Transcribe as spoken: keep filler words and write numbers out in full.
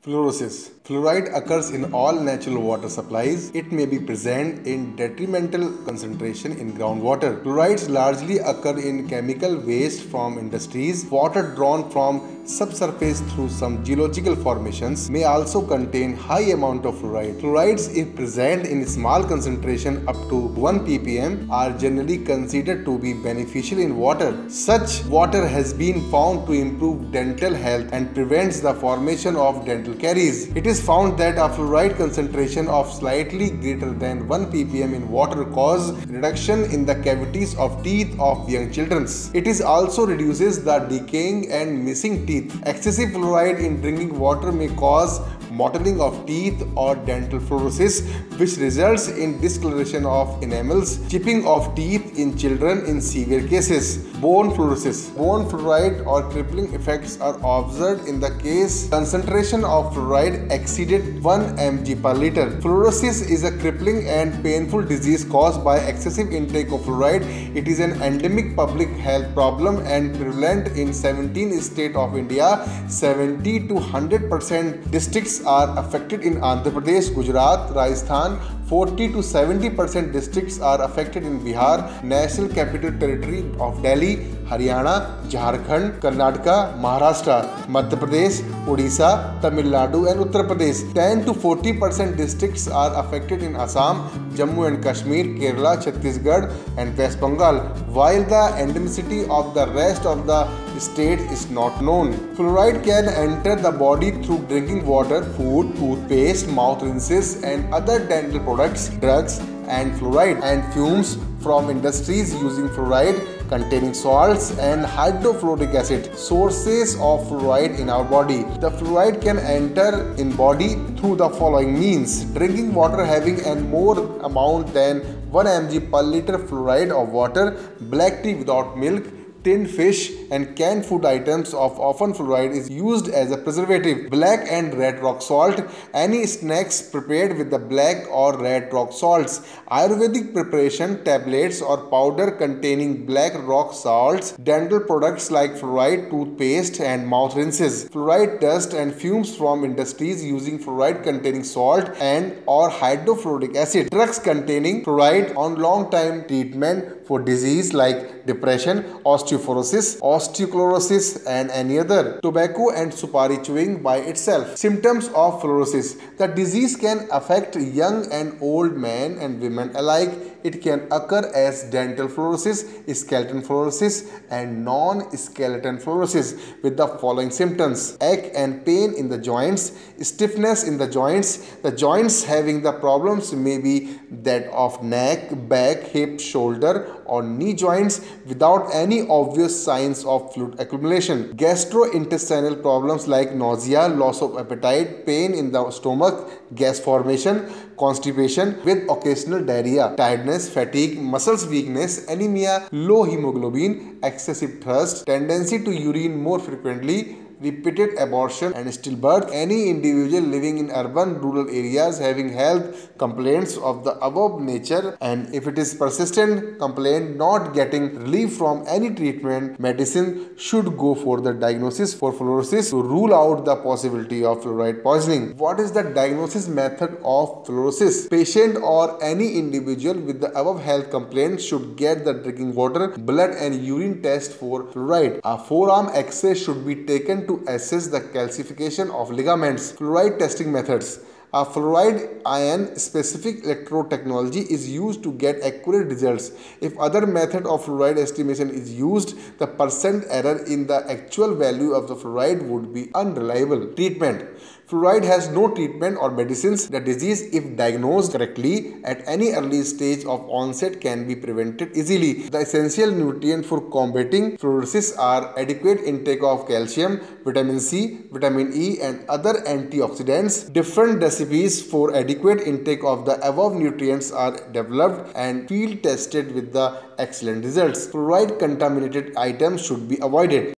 Fluorosis. Fluoride occurs in all natural water supplies. It may be present in detrimental concentration in groundwater. Fluorides largely occur in chemical waste from industries. Water drawn from subsurface through some geological formations may also contain high amount of fluoride. Fluorides, if present in small concentration up to one p p m, are generally considered to be beneficial in water. Such water has been found to improve dental health and prevents the formation of dental caries. It is found that a fluoride concentration of slightly greater than one p p m in water cause reduction in the cavities of teeth of young children. It is also reduces the decaying and missing teeth. Excessive fluoride in drinking water may cause mottling of teeth or dental fluorosis, which results in discoloration of enamels, chipping of teeth in children in severe cases. Bone fluorosis. Bone fluoride or crippling effects are observed in the case concentration of fluoride exceeded one milligram per liter. Fluorosis is a crippling and painful disease caused by excessive intake of fluoride. It is an endemic public health problem and prevalent in seventeen states of India. seventy to one hundred percent districts are affected in Andhra Pradesh, Gujarat, Rajasthan. forty to seventy percent districts are affected in Bihar, National Capital Territory of Delhi, Haryana, Jharkhand, Karnataka, Maharashtra, Madhya Pradesh, Odisha, Tamil Nadu and Uttar Pradesh. ten to forty percent districts are affected in Assam, Jammu and Kashmir, Kerala, Chhattisgarh and West Bengal, while the endemicity of the rest of the state is not known. Fluoride can enter the body through drinking water, food, toothpaste, mouth rinses and other dental products, drugs and fluoride and fumes from industries using fluoride containing salts and hydrofluoric acid, sources of fluoride in our body. The fluoride can enter in body through the following means: drinking water having a more amount than one milligram per liter fluoride of water, black tea without milk, tinned fish and canned food items of often fluoride is used as a preservative. Black and red rock salt. Any snacks prepared with the black or red rock salts. Ayurvedic preparation, tablets or powder containing black rock salts. Dental products like fluoride, toothpaste and mouth rinses. Fluoride dust and fumes from industries using fluoride containing salt and or hydrofluoric acid. Drugs containing fluoride on long time treatment for disease like depression, osteoporosis, osteochlorosis and any other. Tobacco and supari chewing by itself. Symptoms of fluorosis. The disease can affect young and old men and women alike. It can occur as dental fluorosis, skeleton fluorosis and non-skeleton fluorosis with the following symptoms: ache and pain in the joints, stiffness in the joints. The joints having the problems may be that of neck, back, hip, shoulder or knee joints without any obvious signs of fluid accumulation. Gastrointestinal problems like nausea, loss of appetite, pain in the stomach, gas formation, constipation with occasional diarrhea, tiredness, fatigue, muscles weakness, anemia, low hemoglobin, excessive thirst, tendency to urine more frequently, repeated abortion and stillbirth. Any individual living in urban rural areas having health complaints of the above nature, and if it is persistent complaint not getting relief from any treatment, medicine should go for the diagnosis for fluorosis to rule out the possibility of fluoride poisoning. What is the diagnosis method of fluorosis? Patient or any individual with the above health complaints should get the drinking water, blood and urine test for fluoride. A forearm X-ray should be taken to to assess the calcification of ligaments. Fluoride testing methods. A fluoride ion specific electrode technology is used to get accurate results. If other method of fluoride estimation is used, the percent error in the actual value of the fluoride would be unreliable. Treatment. Fluoride has no treatment or medicines. The disease, if diagnosed correctly at any early stage of onset, can be prevented easily. The essential nutrients for combating fluorosis are adequate intake of calcium, vitamin C, vitamin E and other antioxidants. Different recipes for adequate intake of the above nutrients are developed and field tested with the excellent results. Fluoride contaminated items should be avoided.